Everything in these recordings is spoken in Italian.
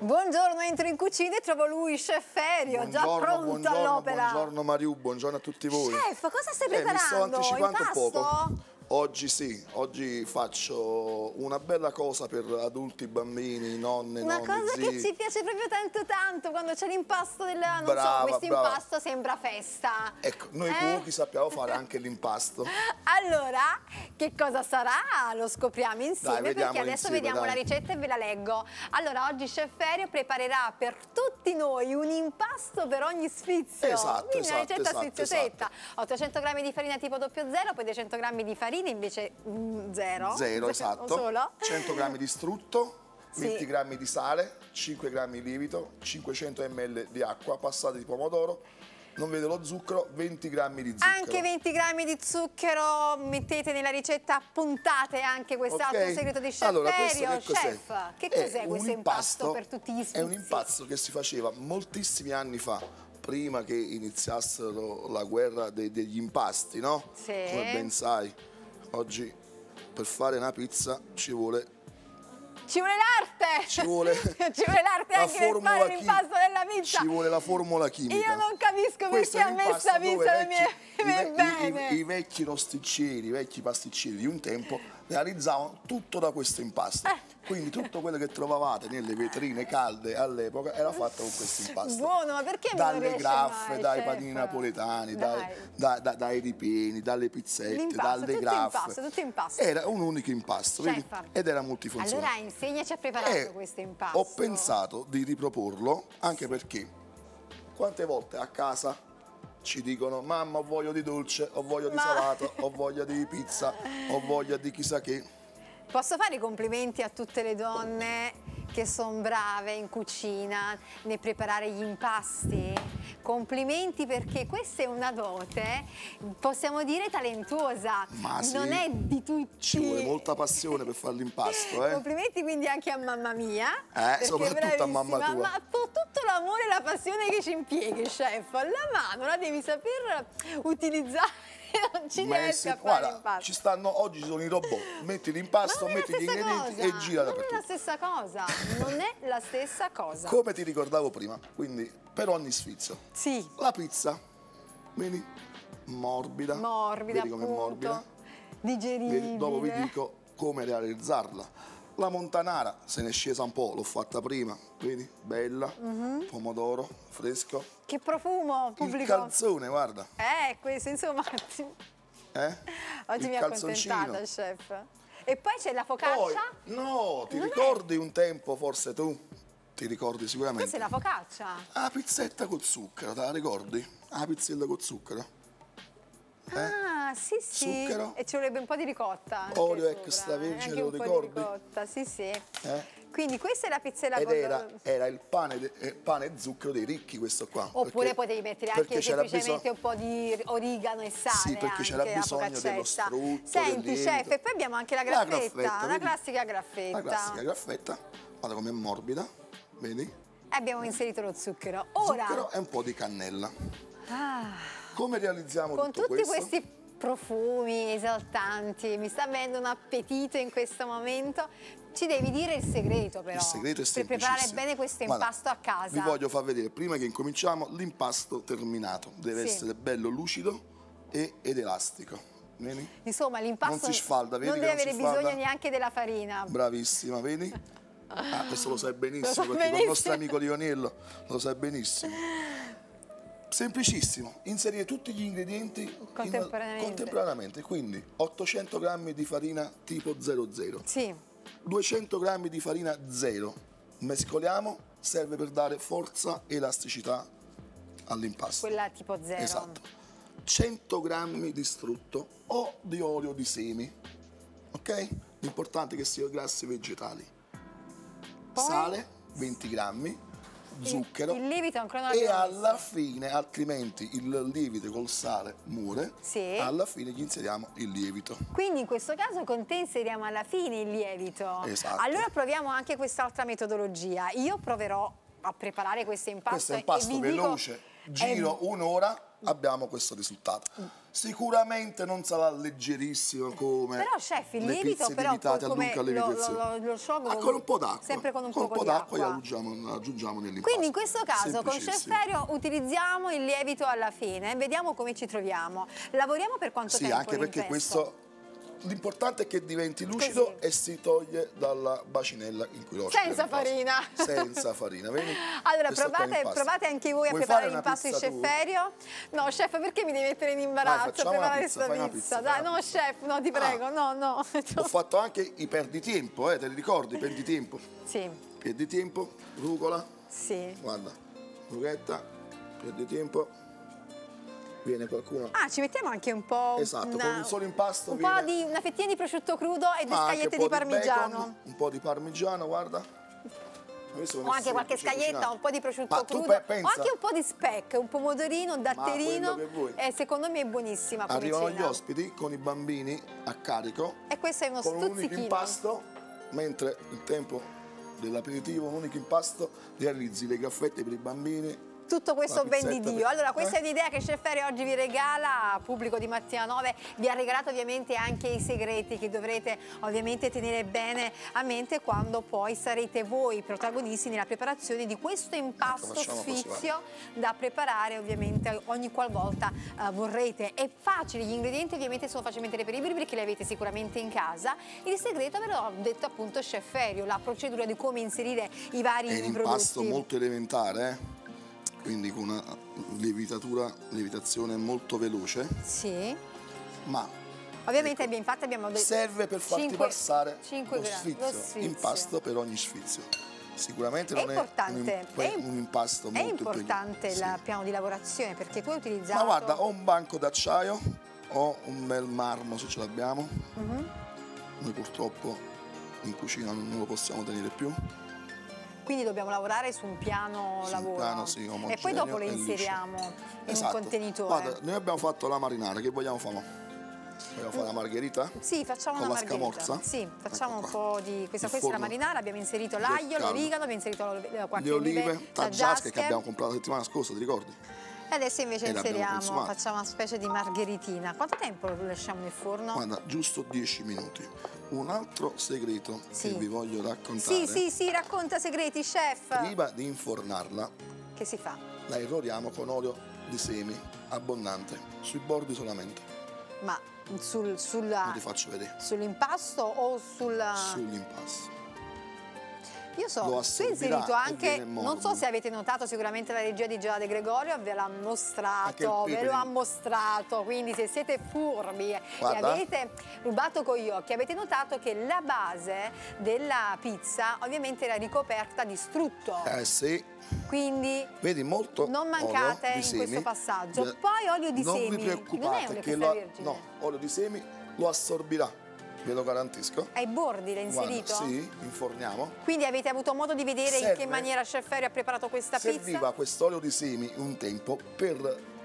Buongiorno, entro in cucina e trovo lui, chef Ferio, già pronto all'opera. Buongiorno Mariù, buongiorno a tutti voi. Chef, cosa stai preparando? Mi sto anticipando un Impasto? poco. Oggi sì, oggi faccio una bella cosa per adulti, bambini, nonne, Una nonni, cosa zii. che ci piace proprio tanto quando c'è l'impasto del... non Brava, so, questo brava. impasto sembra festa. Ecco, noi cuochi sappiamo fare anche l'impasto. Allora, che cosa sarà? Lo scopriamo insieme, perché vediamolo adesso insieme, vediamo dai. la ricetta e ve la leggo. Allora, oggi chef Ferio preparerà per tutti noi un impasto per ogni sfizio. Esatto, Quindi una ricetta esatto, sfiziosetta. 800 g di farina tipo 00, poi 200 g di farina invece zero. Zero, esatto. Solo. 100 g di strutto, Sì. 20 g di sale, 5 g di lievito, 500 ml di acqua, passate di pomodoro, non vedo lo zucchero, 20 g di zucchero. Anche 20 g di zucchero mettete nella ricetta, puntate anche quest'altro segreto di chef allora, Ferio. questo che Chef, che cos'è questo impasto per tutti gli sfizi? È un impasto che si faceva moltissimi anni fa, prima che iniziassero la guerra degli impasti, no? Sì. Come ben sai, oggi per fare una pizza ci vuole l'arte! Ci vuole l'arte anche per fare l'impasto della pizza! Ci vuole la formula chimica. Io non capisco Questo perché è a me sta pizza mi bene! I vecchi rosticcieri, i vecchi pasticceri di un tempo realizzavano tutto da questo impasto. Quindi tutto quello che trovavate nelle vetrine calde all'epoca era fatto con questo impasto. Buono, ma perché non dalle riesce graffe, mai, dai chef? panini napoletani, Dai. dai ripieni, dalle pizzette, L'impasto, dalle tutto graffe. impasto, tutto impasto. Era un unico impasto, Chef, vedi? Ed era multifunzionale. Allora insegnaci a preparare questo impasto. Ho pensato di riproporlo anche perché quante volte a casa ci dicono mamma ho voglia di dolce, ho voglia di salato, ho voglia di pizza, ho voglia di chissà che. Posso fare i complimenti a tutte le donne che sono brave in cucina nel preparare gli impasti? Complimenti, perché questa è una dote, possiamo dire talentuosa, Ma sì, non è di tutti. Ci vuole molta passione per fare l'impasto, Complimenti quindi anche a mamma mia. Soprattutto a mamma tua. Ma tutto l'amore e la passione che ci impieghi, chef, la mano la devi saper utilizzare. Non ci riesco a fare l'impasto. Ci stanno, oggi ci sono i robot, metti l'impasto, metti gli ingredienti e gira dappertutto. Non è la stessa cosa, non è la stessa cosa. Come ti ricordavo prima, quindi per ogni sfizio. Sì. La pizza, vedi? Morbida. Vedi com'è morbida? Digeribile. Vedi? Dopo vi dico come realizzarla. La montanara se ne è scesa un po', l'ho fatta prima, vedi? Bella, pomodoro, fresco. Che profumo, pubblico. Il calzone, guarda. Questo insomma. Oggi Il mi ha accontentata, chef. E poi c'è la focaccia? Poi, no, ti ricordi un tempo, forse tu? Ti ricordi sicuramente. Questa è la focaccia? La pizzetta col zucchero, te la ricordi? La pizzella col zucchero. Ah, sì. Zucchero. E ci vorrebbe un po' di ricotta. Olio extravergine, lo ricordi? Ricotta, sì. Quindi questa è la pizzella Ed con... era il pane e zucchero dei ricchi, questo qua. Oppure potevi mettere anche semplicemente un po' di origano e sale. Sì, perché c'era bisogno dello strutto. Senti, del chef, e poi abbiamo anche la graffetta, una vedi? classica graffetta. La classica graffetta, guarda com'è morbida, vedi? E abbiamo inserito lo zucchero. Ora... Zucchero e un po' di cannella. Come realizziamo con tutto questo? Con tutti questi profumi esaltanti, mi sta venendo un appetito in questo momento. Ci devi dire il segreto, però. Il segreto è per preparare bene questo impasto a casa. Vi voglio far vedere, prima che incominciamo, l'impasto terminato. Deve essere bello lucido ed elastico. Vedi? Insomma, l'impasto non si sfalda, vedi? Non deve avere bisogno neanche della farina. Bravissima, vedi? Questo lo sai benissimo, perché il nostro amico Lionello lo sa benissimo. Semplicissimo, inserire tutti gli ingredienti contemporaneamente. Quindi 800 g di farina tipo 00. Sì. 200 g di farina 0. Mescoliamo, serve per dare forza e elasticità all'impasto. Quella tipo 0. Esatto. 100 g di strutto o di olio di semi. Ok? L'importante è che siano grassi vegetali. Poi? Sale 20 grammi. Zucchero il lievito ancora non e alla fine, altrimenti il lievito col sale muore, alla fine gli inseriamo il lievito. Quindi in questo caso con te inseriamo alla fine il lievito. Esatto. Allora proviamo anche quest'altra metodologia. Io proverò a preparare questo impasto veloce. giro un'ora abbiamo questo risultato. Sicuramente non sarà leggerissimo come però chef, il le lievito pizze però limitate a come lunga lievitazione. lo sciolgo con un po' d'acqua, sempre con un po' d'acqua e aggiungiamo nell'impasto. Quindi in questo caso con Chef Ferio utilizziamo il lievito alla fine, vediamo come ci troviamo. Lavoriamo per quanto tempo? Sì, anche perché questo l'importante è che diventi lucido e si toglie dalla bacinella in cui lo senza farina. Senza farina, vedi? Allora provate anche voi a preparare l'impasto di Chef Ferio. No, chef, perché mi devi mettere in imbarazzo a preparare questa pizza? Dai, no, chef, no, ti prego, no. Ho fatto anche i perditempo, te li ricordi? Perditempo? Sì. Perditempo, rucola. Sì. Guarda, rughetta, perditempo. Viene qualcuno. Ah, ci mettiamo anche un po'. Esatto, con un solo impasto. Una fettina di prosciutto crudo e 2 scagliette di parmigiano. Bacon, un po' di parmigiano, guarda. O anche qualche scaglietta, un po' di prosciutto crudo. O anche un po' di speck, un pomodorino, un datterino. E secondo me è buonissima. Arrivano gli ospiti con i bambini a carico. E questo è uno stuzzichino. Con un unico impasto, mentre il tempo dell'aperitivo, un unico impasto, realizzi le gaffette per i bambini. Tutto questo ben di Dio. Allora, questa è un'idea che Chef Ferio oggi vi regala, pubblico di Mattina 9, vi ha regalato ovviamente anche i segreti che dovrete ovviamente tenere bene a mente quando poi sarete voi protagonisti nella preparazione di questo impasto sfizio da preparare ovviamente ogni qualvolta vorrete. È facile, gli ingredienti ovviamente sono facilmente reperibili perché li avete sicuramente in casa. Il segreto ve l'ho detto appunto Chef Ferio, la procedura di come inserire i vari prodotti. È un impasto molto elementare, quindi con una lievitazione molto veloce. Sì. Ma ovviamente infatti abbiamo detto serve per farti passare lo sfizio, impasto per ogni sfizio. Sicuramente non è un impasto molto importante il piano di lavorazione, perché tu hai utilizzato. Ma guarda, ho un banco d'acciaio, ho un bel marmo se ce l'abbiamo. Noi purtroppo in cucina non lo possiamo tenere più. Quindi dobbiamo lavorare su un piano lavoro. Piano, sì, e poi dopo le inseriamo in un contenitore. Guarda, noi abbiamo fatto la marinara, che vogliamo fare? Vogliamo fare la margherita? Sì, facciamo con una la scamorza? Sì, facciamo un po' di questa è la marinara, abbiamo inserito l'aglio, l'origano, abbiamo inserito qualche le olive taggiasche che abbiamo comprato la settimana scorsa, ti ricordi? E adesso invece inseriamo, facciamo una specie di margheritina. Quanto tempo lo lasciamo nel forno? Guarda, giusto 10 minuti. Un altro segreto che vi voglio raccontare. Sì, racconta segreti, chef. Prima di infornarla, che si fa? La irroriamo con olio di semi abbondante, sui bordi solamente. Ma non ti faccio vedere. Sull'impasto o sull'impasto. Io so, tu hai inserito anche, non so se avete notato, sicuramente la regia di Giada De Gregorio ve l'ha mostrato, quindi se siete furbi e avete rubato con gli occhi, avete notato che la base della pizza ovviamente era ricoperta di strutto. Sì. Quindi vedi, molto non mancate in questo passaggio. Poi olio di semi. Non vi preoccupate che olio di semi lo assorbirà. Ve lo garantisco. Ai bordi l'hai inserito? Sì, inforniamo. Quindi avete avuto modo di vedere in che maniera Chef Ferio ha preparato questa pizza? Serviva quest'olio di semi un tempo per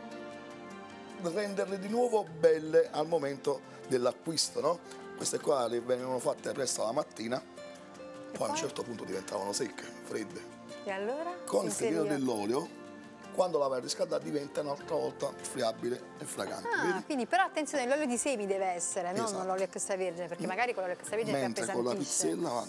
renderle di nuovo belle al momento dell'acquisto, no? Queste qua le venivano fatte presto la mattina, poi a un certo punto diventavano secche, fredde. E allora? Con il segreto dell'olio, quando la vai a riscaldare diventa un'altra volta friabile e fragante. Vedi? Quindi però attenzione, l'olio di semi deve essere, non l'olio extravergine, perché magari con l'olio extravergine mentre con la pizzella,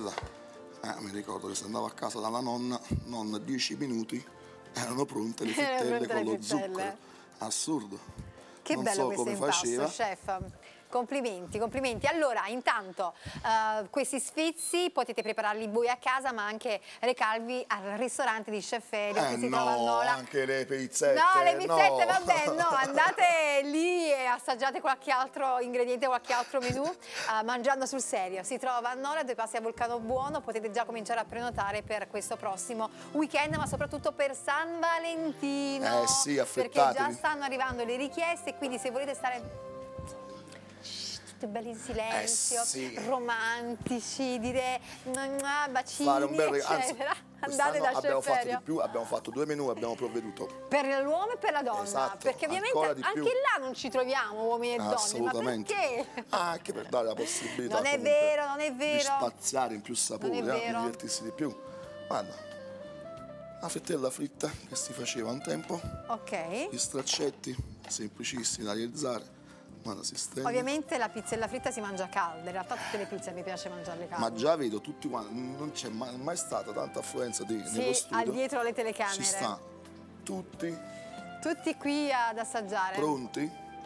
mi ricordo che se andavo a casa dalla nonna, 10 minuti, erano pronte le frittelle con lo zucchero. Assurdo. Che bello questo impasto, chef. Complimenti, complimenti. Allora, intanto questi sfizi potete prepararli voi a casa, ma anche recarvi al ristorante di Chef Ferio che si trova a Nola. Anche le pizzette. No, le pizzette, vabbè, no, andate lì e assaggiate qualche altro ingrediente, qualche altro menù, mangiando sul serio. Si trova a Nola, 2 passi a Vulcano Buono, potete già cominciare a prenotare per questo prossimo weekend, ma soprattutto per San Valentino. Sì, affrettatevi. Perché già stanno arrivando le richieste, quindi se volete stare belli in silenzio, romantici, dire bacini, fare un bel eccetera. Andate da Chef Ferio. Abbiamo fatto 2 menù, abbiamo provveduto per l'uomo e per la donna, perché ovviamente anche là non ci troviamo uomini e donne. Assolutamente. Ma perché? Anche per dare la possibilità non è vero di spaziare in più sapore, di divertirsi di più. Guarda, La fettella fritta che si faceva un tempo. Ok. Gli straccetti, semplicissimi da realizzare. Ma da sistema. Ovviamente la pizzella fritta si mangia calda, in realtà tutte le pizze mi piace mangiarle calde. Ma già vedo tutti quanti, non c'è mai stata tanta affluenza nello studio. Dietro alle telecamere. Ci sta. Tutti qui ad assaggiare. Pronti?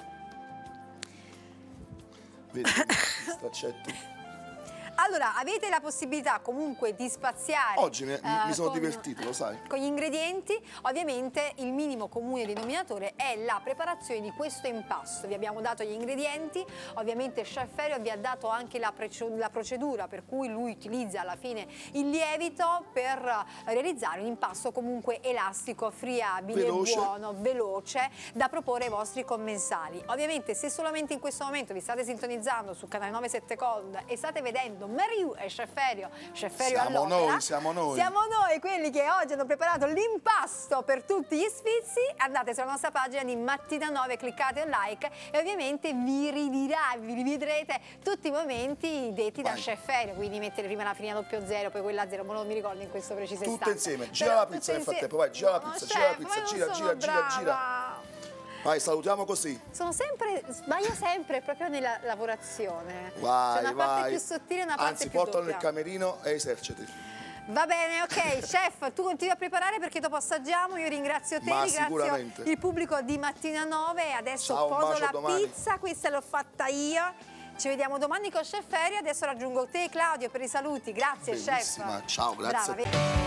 Vedi gli straccetti? Allora, avete la possibilità comunque di spaziare. Oggi mi sono divertito, lo sai. Con gli ingredienti, ovviamente il minimo comune denominatore è la preparazione di questo impasto. Vi abbiamo dato gli ingredienti, ovviamente Chef Ferio vi ha dato anche la procedura per cui lui utilizza alla fine il lievito per realizzare un impasto comunque elastico, friabile, buono, veloce, da proporre ai vostri commensali. Ovviamente se solamente in questo momento vi state sintonizzando sul canale 97 Cold e state vedendo Mariù e Chef Ferio all'opera. Siamo noi quelli che oggi hanno preparato l'impasto per tutti gli sfizi. Andate sulla nostra pagina di Mattina 9, cliccate un like e ovviamente vi rivedrete tutti i momenti detti da Chef Ferio, quindi mettere prima la farina 00, poi quella 0, ma non mi ricordo in questo preciso istante. Tutte insieme, gira la pizza nel frattempo, vai, gira la pizza, gira. Vai, salutiamo così. Sbaglio sempre proprio nella lavorazione. Vai, c'è una parte più sottile e una parte anzi, più portalo doppia. nel camerino e eserciti. Va bene, ok. Chef, tu continui a preparare perché dopo assaggiamo. Io ringrazio te, ringrazio il pubblico di Mattina 9. Adesso poso la pizza, questa l'ho fatta io. Ci vediamo domani con Chef Ferio. Adesso raggiungo te, Claudio, per i saluti. Grazie, bellissima. Chef. Ciao, grazie. Brava.